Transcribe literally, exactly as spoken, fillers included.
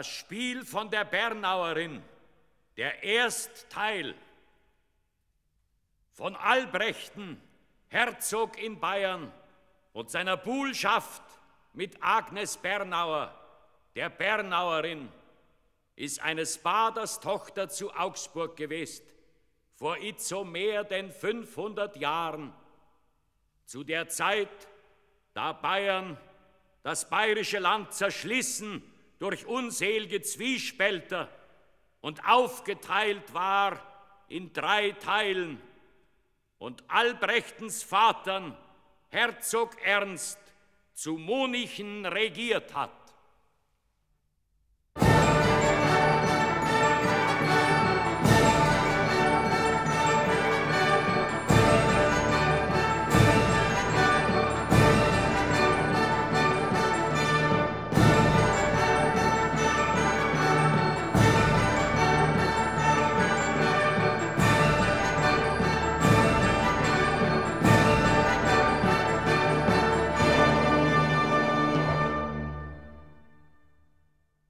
Das Spiel von der Bernauerin, der Erstteil. Von Albrechten, Herzog in Bayern, und seiner Buhlschaft mit Agnes Bernauer, der Bernauerin, ist eines Baders Tochter zu Augsburg gewesen, vor itzo mehr denn fünfhundert Jahren, zu der Zeit, da Bayern, das bayerische Land zerschlissen durch unselige Zwiespälter und aufgeteilt war in drei Teilen und Albrechtens Vatern, Herzog Ernst, zu Monichen regiert hat.